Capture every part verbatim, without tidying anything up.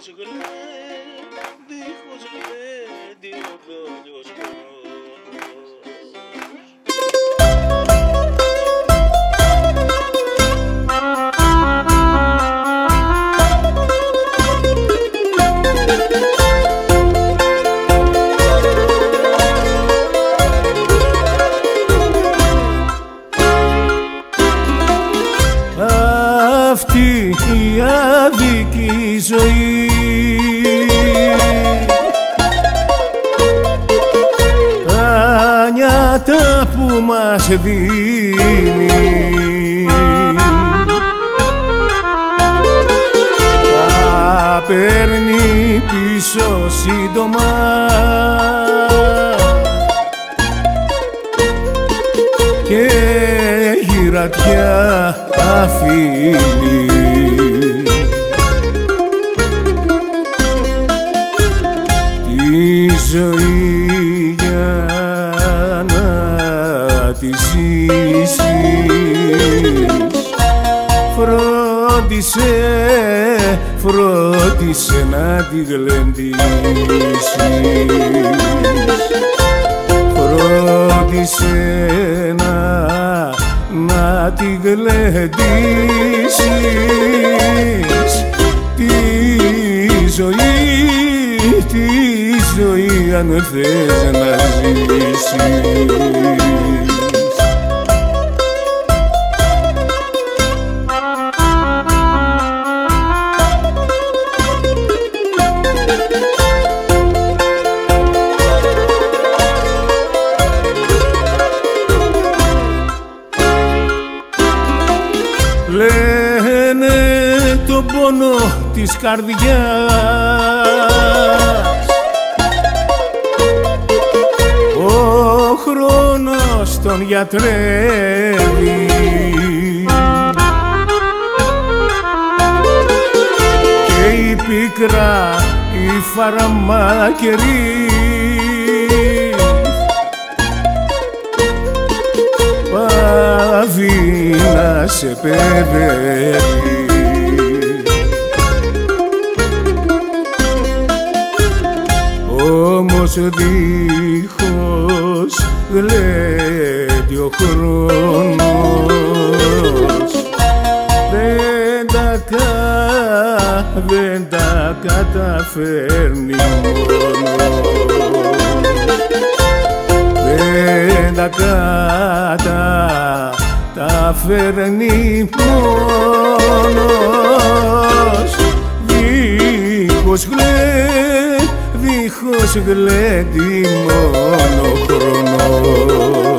δίχως γλέντι, δίχως γλέντι ο δόλιος χρόνος. Αυτή η άδικη ζωή τα νιάτα που μας δίνει τα παίρνει πίσω σύντομα και γυρατιά αφήνει. Τη ζωή για να τη ζήσεις φρόντισε, φρόντισε να τη γλεντήσεις, φρόντισε να να τη γλεντήσεις τη ζωή, τη ζωή αν θες να ζήσεις. Λένε τον πόνο της καρδιάς ο χρόνος τον γιατρεύει και η πίκρα η φαρμακερή πάβει να σε παιδεύει. Όμως δίχως γλέντι ο χρόνος δεν τα, κα, δεν τα καταφέρνει μόνος, δεν τα κατα, τα φέρνει μόνος. Δίχως γλέντι, δίχως γλέντι μόνο χρόνος.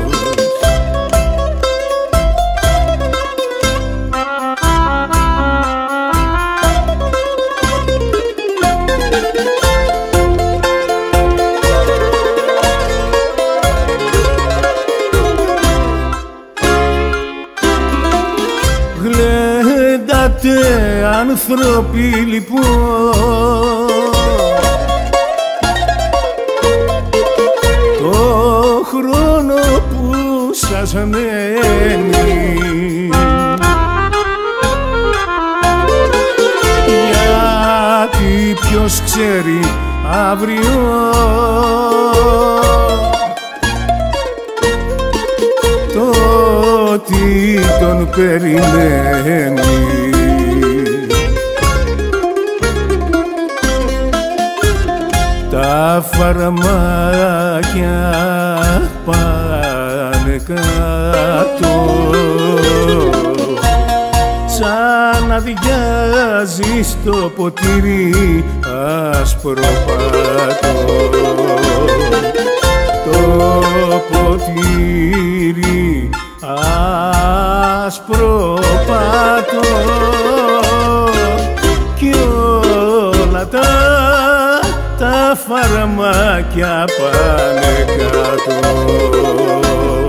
Γλέντατε άνθρωποι λοιπόν το χρόνο που σας μένει, γιατί ποιος ξέρει αύριο το τι τον περιμένει. Τα φαρμάκια πάνε κάτω σαν αδειάζει στο ποτήρι ασπροπάτο, το ποτήρι ασπροπάτο κι όλα τα τα φαρμάκια πάνε κάτω.